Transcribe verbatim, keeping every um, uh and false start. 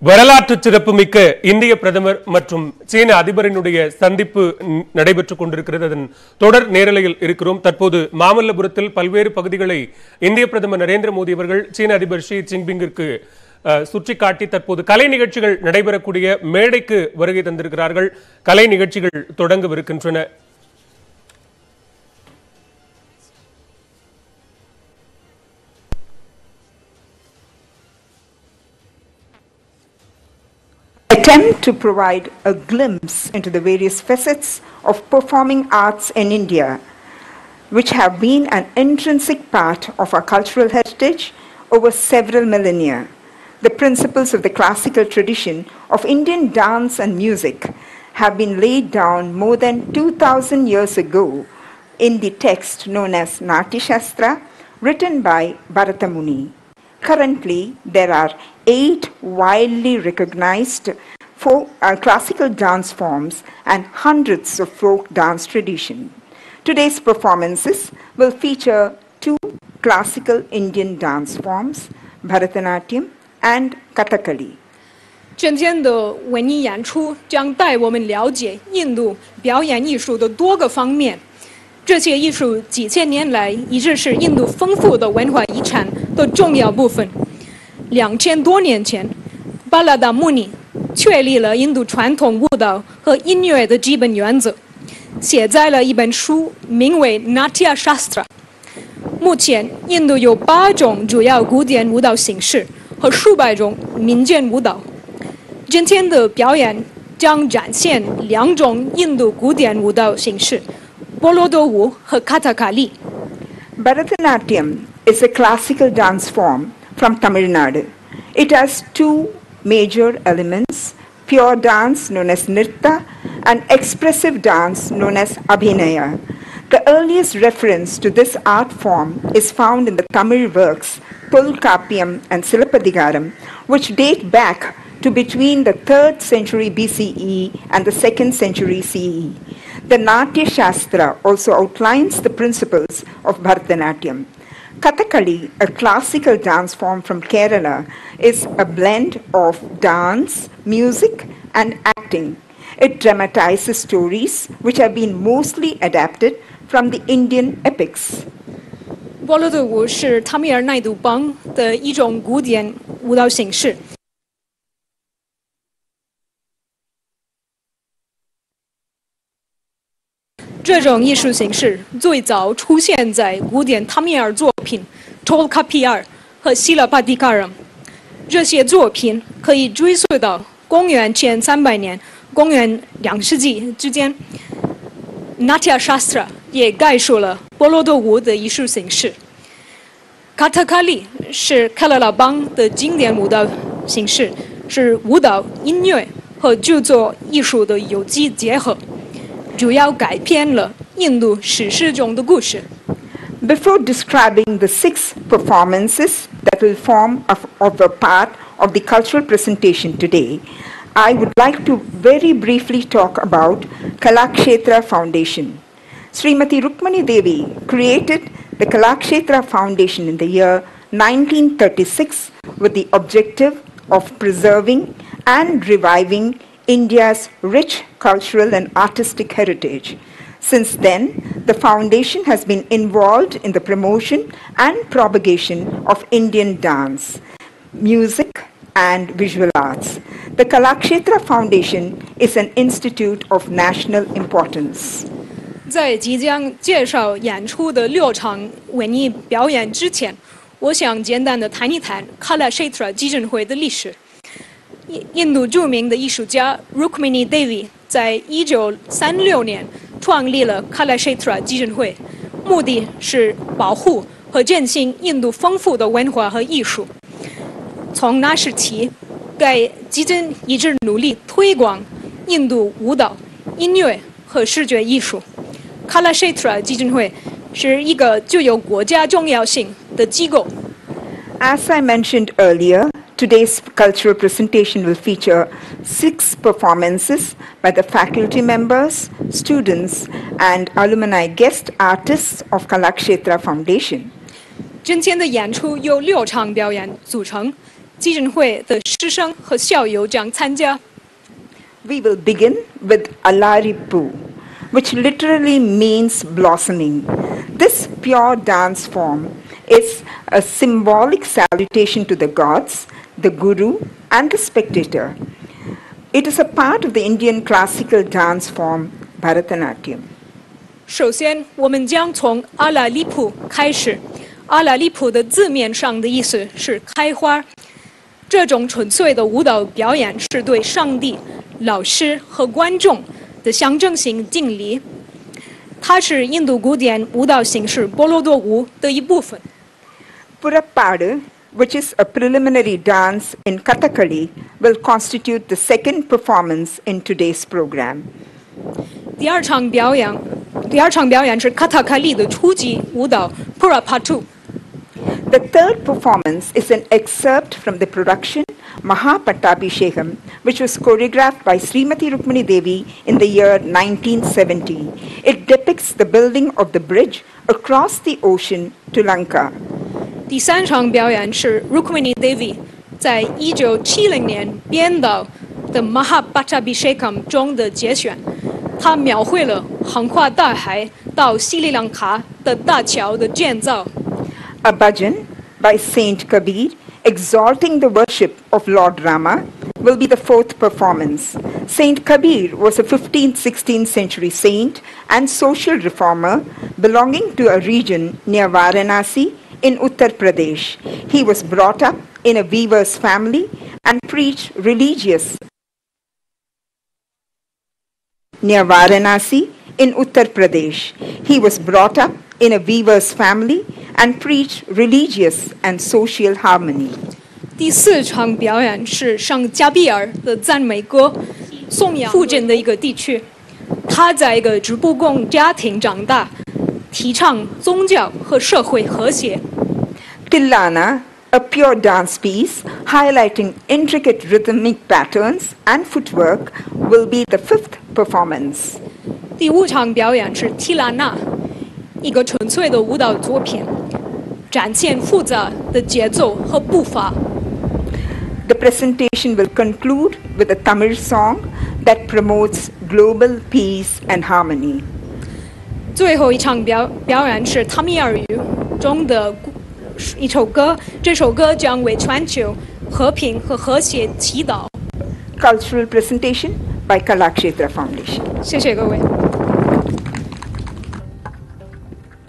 வரலாற்று சிறப்புமிக்க இந்திய பிரதமர் மற்றும் சீன அதிபரினுடைய சந்திப்பு நடைபெற்றுக் கொண்டிருக்கிறது. அதன் தொடர் நேரலையில் இருக்கிறோம். தற்போது மாமல்லபுரத்தில் பல்வேறு பகுதிகளை இந்திய பிரதமர் நரேந்திர மோடி அவர்கள் சீன அதிபர் ஷி ஜின்பிங்கிற்கு சுற்றி காட்டி தற்போது கலை நிகழ்ச்சிகள் நடைபெறக்கூடிய மேடைக்கு வருகை தந்திருக்கிறார்கள். கலை நிகழ்ச்சிகள் தொடங்கவிருக்கின்றன. Attempt to provide a glimpse into the various facets of performing arts in India, which have been an intrinsic part of our cultural heritage over several millennia. The principles of the classical tradition of Indian dance and music have been laid down more than two thousand years ago in the text known as Natya Shastra, written by Bharata Muni. Currently, there are eight widely recognized folk, uh, classical dance forms and hundreds of folk dance traditions. Today's performances will feature two classical Indian dance forms, Bharatanatyam and Kathakali. 今天的文艺演出将带我们了解印度表演艺术的多个方面。这些艺术几千年来一直是印度丰富的文化遗产的重要部分。两千多年前，巴拉达穆尼确立了印度传统舞蹈和音乐的基本原则，写在了一本书，名为《Natya Shastra》。目前，印度有八种主要古典舞蹈形式和数百种民间舞蹈。今天的表演将展现两种印度古典舞蹈形式。波罗多舞和卡塔卡利。 Bharatanatyam is a classical dance form from Tamil Nadu. It has two major elements, pure dance known as Nritta and expressive dance known as Abhinaya. The earliest reference to this art form is found in the Tamil works Tolkappiyam and Silappadigaram, which date back to between the third century B C E and the second century C E. The Natya Shastra also outlines the principles of Bharatanatyam. Kathakali, a classical dance form from Kerala, is a blend of dance, music, and acting. It dramatizes stories which have been mostly adapted from the Indian epics. 波罗多舞是塔米尔奈杜邦的一种古典舞蹈形式。这种艺术形式最早出现在古典塔米尔作品《Tolkappiyam》和《Silappadigaram》。这些作品可以追溯到公元前三百年、公元两世纪之间。Natya Shastra 也概述了波罗多舞的艺术形式。Kathakali 是喀拉拉邦的经典舞蹈形式，是舞蹈、音乐和著作艺术的有机结合。 主要改编了印度史诗中的故事。 Before describing the six performances that will form of, of a part of the cultural presentation today, I would like to very briefly talk about Kalakshetra Foundation. Srimati Rukmani Devi created the Kalakshetra Foundation in the year nineteen thirty-six with the objective of preserving and reviving India's rich cultural and artistic heritage. Since then, the foundation has been involved in the promotion and propagation of Indian dance, music, and visual arts. The Kalakshetra Foundation is an institute of national importance. 在即将介绍演出的六场文艺表演之前，我想简单的谈一谈 Kalakshetra 基金会的历史。 印度著名的艺术家 Rukmini Devi 在一九三六年创立了 Kalakshetra 基金会，目的是保护和振兴印度丰富的文化和艺术。从那时起，该基金一直努力推广印度舞蹈、音乐和视觉艺术。Kalakshetra 基金会是一个具有国家重要性的机构。 As I mentioned earlier, today's cultural presentation will feature six performances by the faculty members, students, and alumni guest artists of Kalakshetra Foundation. 今天的演出由六场表演组成， 基金会的师生和校友将参加。 We will begin with Alaripu, which literally means blossoming. This pure dance form is a symbolic salutation to the gods, the guru, and the spectator. It is a part of the Indian classical dance form Bharatanatyam. 首先，我们将从阿拉利普开始。阿拉利普的字面上的意思是开花。这种纯粹的舞蹈表演是对上帝、老师和观众的象征性敬礼。它是印度古典舞蹈形式波罗多舞的一部分。 Purappadu, which is a preliminary dance in Kathakali, will constitute the second performance in today's program. 第二场表演，第二场表演是卡塔卡利的初级舞蹈 Purappadu。 The third performance is an excerpt from the production Mahapattabhishekam, which was choreographed by Srimati Rukmini Devi in the year nineteen seventy. It depicts the building of the bridge across the ocean to Lanka. 第三场表演是 Rukmini Devi 在一九七零年编导的 Mahapattabhishekam 中的节选，它描绘了横跨大海到西里兰卡的大桥的建造。 A bhajan by Saint Kabir exalting the worship of Lord Rama will be the fourth performance. Saint Kabir was a fifteenth sixteenth century saint and social reformer belonging to a region near Varanasi in Uttar Pradesh. He was brought up in a weaver's family and preached religious near Varanasi in Uttar Pradesh. He was brought up in a weaver's family and preached religious and social harmony. 第四场表演是圣加比尔的赞美歌，颂扬附近的一个地区。他在一个直布贡家庭长大，提倡宗教和社会和谐。 Tillana, a pure dance piece highlighting intricate rhythmic patterns and footwork, will be the fifth performance. 第五场表演是提拉纳，一个纯粹的舞蹈作品，展现复杂的节奏和步伐。 The presentation will conclude with a Tamil song that promotes global peace and harmony. 最后一场表表演是塔米尔语中的一首歌，这首歌将为全球和平和和谐祈祷。 Cultural presentation by Kalakshetra Foundation. 谢谢各位。